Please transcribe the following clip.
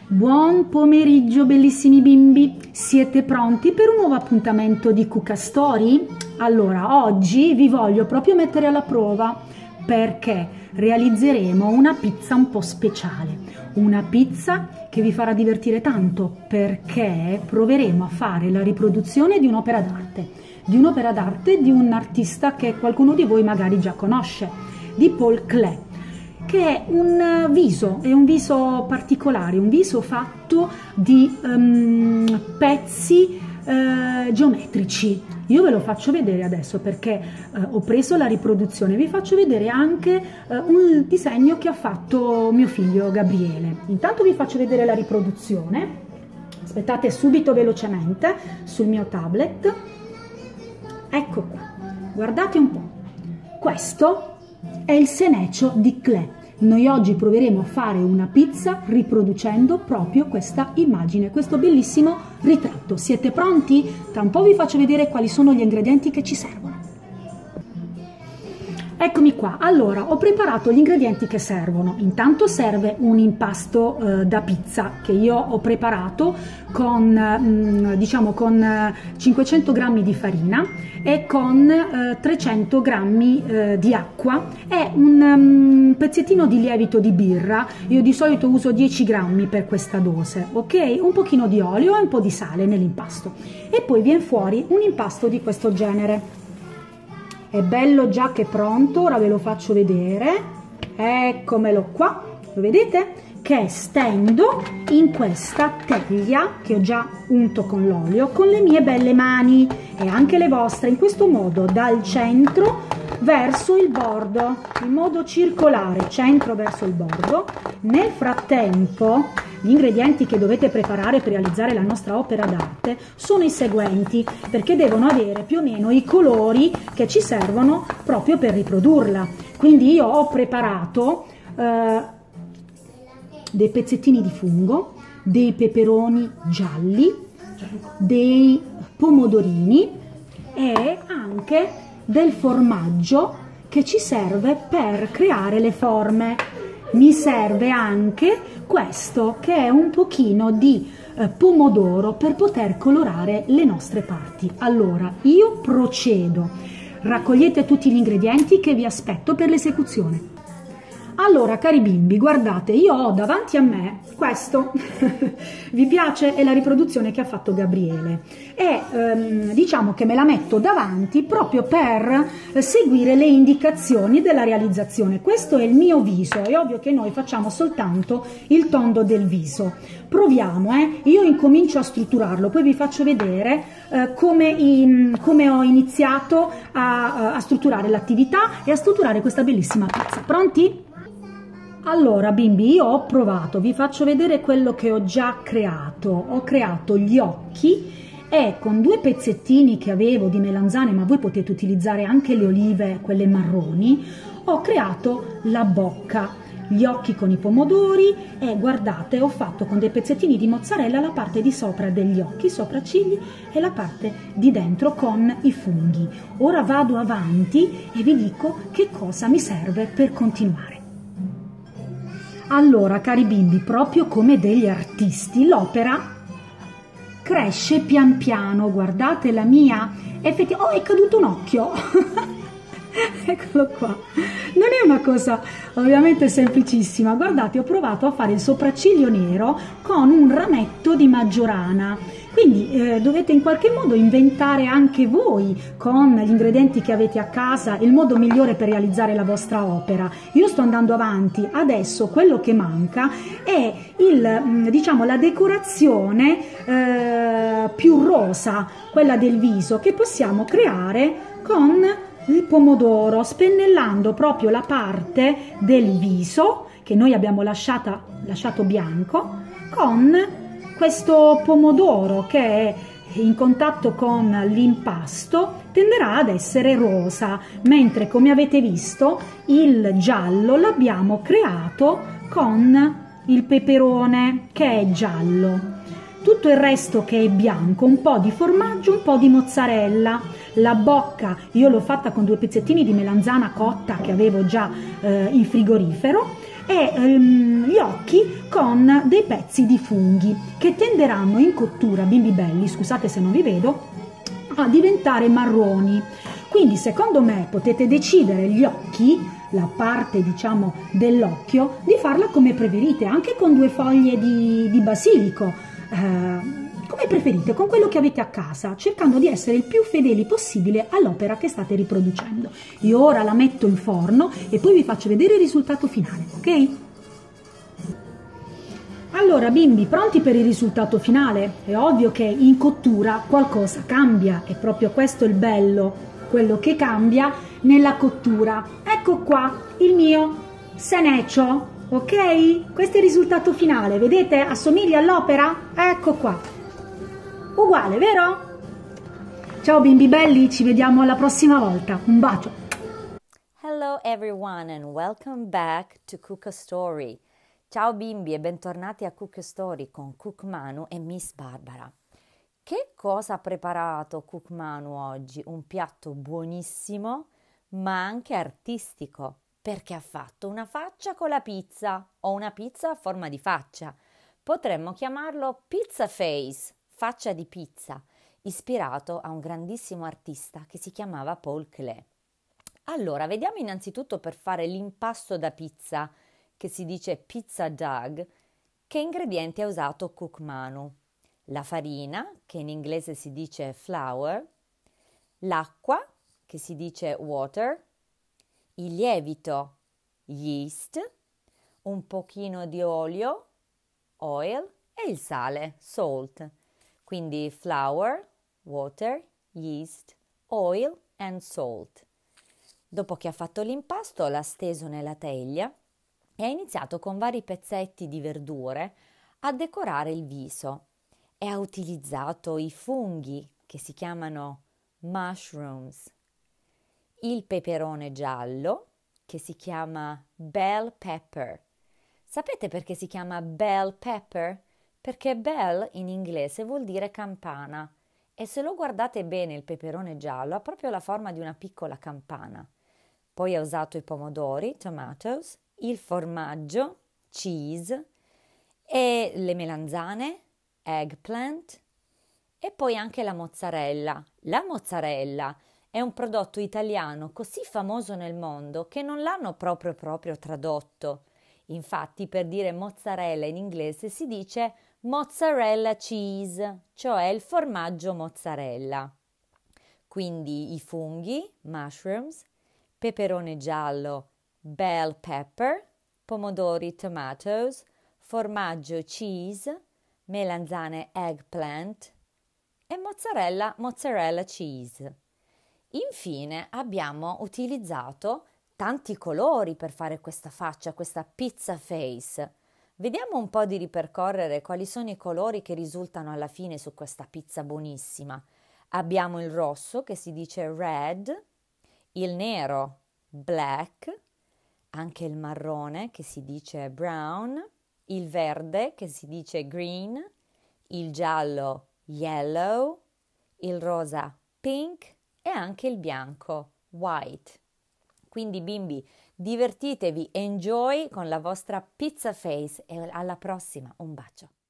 Buon pomeriggio bellissimi bimbi, siete pronti per un nuovo appuntamento di Cucca Story? Allora, oggi vi voglio proprio mettere alla prova perché realizzeremo una pizza un po' speciale, una pizza che vi farà divertire tanto perché proveremo a fare la riproduzione di un'opera d'arte di un artista che qualcuno di voi magari già conosce, di Paul Klee, che è un viso particolare, un viso fatto di pezzi geometrici. Io ve lo faccio vedere adesso perché ho preso la riproduzione, vi faccio vedere anche un disegno che ha fatto mio figlio Gabriele. Intanto vi faccio vedere la riproduzione, aspettate subito velocemente sul mio tablet, ecco qua, guardate un po', questo è il Senecio di Klee. Noi oggi proveremo a fare una pizza riproducendo proprio questa immagine, questo bellissimo ritratto. Siete pronti? Tra un po' vi faccio vedere quali sono gli ingredienti che ci servono. Eccomi qua, allora ho preparato gli ingredienti che servono. Intanto serve un impasto da pizza che io ho preparato con 500 g di farina e con 300 g di acqua e un pezzettino di lievito di birra. Io di solito uso 10 g per questa dose, ok? Un pochino di olio e un po' di sale nell'impasto e poi viene fuori un impasto di questo genere. È bello già che è pronto, ora ve lo faccio vedere, eccomelo qua, lo vedete? Che stendo in questa teglia che ho già unto con l'olio con le mie belle mani e anche le vostre, in questo modo dal centro verso il bordo, in modo circolare, centro verso il bordo. Nel frattempo gli ingredienti che dovete preparare per realizzare la nostra opera d'arte sono i seguenti, perché devono avere più o meno i colori che ci servono proprio per riprodurla. Quindi io ho preparato dei pezzettini di fungo, dei peperoni gialli, dei pomodorini e anche del formaggio che ci serve per creare le forme. Mi serve anche questo che è un pochino di pomodoro per poter colorare le nostre parti. Allora io procedo, raccogliete tutti gli ingredienti che vi aspetto per l'esecuzione. Allora cari bimbi, guardate, io ho davanti a me questo, vi piace? È la riproduzione che ha fatto Gabriele e diciamo che me la metto davanti proprio per seguire le indicazioni della realizzazione. Questo è il mio viso, è ovvio che noi facciamo soltanto il tondo del viso. Proviamo, io incomincio a strutturarlo, poi vi faccio vedere come ho iniziato a strutturare l'attività e a strutturare questa bellissima pizza. Pronti? Allora bimbi, io ho provato, vi faccio vedere quello che ho già creato. Ho creato gli occhi e con due pezzettini che avevo di melanzane, ma voi potete utilizzare anche le olive, quelle marroni, ho creato la bocca, gli occhi con i pomodori e guardate, ho fatto con dei pezzettini di mozzarella la parte di sopra degli occhi, sopraccigli e la parte di dentro con i funghi. Ora vado avanti e vi dico che cosa mi serve per continuare. Allora, cari bimbi, proprio come degli artisti, l'opera cresce pian piano. Guardate la mia, oh, è caduto un occhio! Eccolo qua. Non è una cosa ovviamente semplicissima. Guardate, ho provato a fare il sopracciglio nero con un rametto di maggiorana. Quindi dovete in qualche modo inventare anche voi con gli ingredienti che avete a casa il modo migliore per realizzare la vostra opera. Io sto andando avanti, adesso quello che manca è la decorazione più rosa, quella del viso, che possiamo creare con il pomodoro, spennellando proprio la parte del viso che noi abbiamo lasciato bianco con questo pomodoro che è in contatto con l'impasto tenderà ad essere rosa, mentre come avete visto il giallo l'abbiamo creato con il peperone che è giallo. Tutto il resto che è bianco, un po' di formaggio, un po' di mozzarella. La bocca io l'ho fatta con due pezzettini di melanzana cotta che avevo già in frigorifero e gli occhi con dei pezzi di funghi che tenderanno in cottura, bimbi belli, scusate se non vi vedo, a diventare marroni. Quindi secondo me potete decidere gli occhi, la parte diciamo dell'occhio, di farla come preferite, anche con 2 foglie di basilico, come preferite, con quello che avete a casa, cercando di essere il più fedeli possibile all'opera che state riproducendo. Io ora la metto in forno e poi vi faccio vedere il risultato finale, ok? Allora bimbi, pronti per il risultato finale? È ovvio che in cottura qualcosa cambia, è proprio questo il bello, quello che cambia nella cottura. Ecco qua il mio senecio, ok? Questo è il risultato finale, vedete? Assomiglia all'opera? Ecco qua, uguale, vero? Ciao bimbi belli, ci vediamo alla prossima volta, un bacio! Hello everyone and welcome back to Cook a Story. Ciao bimbi e bentornati a Cook a Story con Cook Manu e Miss Barbara. Che cosa ha preparato Cook Manu oggi? Un piatto buonissimo ma anche artistico, perché ha fatto una faccia con la pizza o una pizza a forma di faccia. Potremmo chiamarlo pizza face, faccia di pizza, ispirato a un grandissimo artista che si chiamava Paul Klee. Allora, vediamo innanzitutto per fare l'impasto da pizza, che si dice pizza dough, che ingredienti ha usato Cook Manu. La farina, che in inglese si dice flour, l'acqua, che si dice water, il lievito, yeast, un pochino di olio, oil, e il sale, salt. Quindi flour, water, yeast, oil and salt. Dopo che ha fatto l'impasto l'ha steso nella teglia e ha iniziato con vari pezzetti di verdure a decorare il viso e ha utilizzato i funghi che si chiamano mushrooms, il peperone giallo che si chiama bell pepper. Sapete perché si chiama bell pepper? Perché bell in inglese vuol dire campana e se lo guardate bene il peperone giallo ha proprio la forma di una piccola campana. Poi ha usato i pomodori, tomatoes, il formaggio, cheese, e le melanzane, eggplant, e poi anche la mozzarella. La mozzarella è un prodotto italiano così famoso nel mondo che non l'hanno proprio tradotto. Infatti per dire mozzarella in inglese si dice mozzarella cheese, cioè il formaggio mozzarella. Quindi i funghi, mushrooms, peperone giallo, bell pepper, pomodori, tomatoes, formaggio, cheese, melanzane, eggplant e mozzarella cheese. Infine abbiamo utilizzato tanti colori per fare questa faccia, questa pizza face. Vediamo un po' di ripercorrere quali sono i colori che risultano alla fine su questa pizza buonissima. Abbiamo il rosso che si dice red, il nero black, anche il marrone che si dice brown, il verde che si dice green, il giallo yellow, il rosa pink e anche il bianco white. Quindi bimbi, divertitevi, enjoy con la vostra pizza face e alla prossima, un bacio!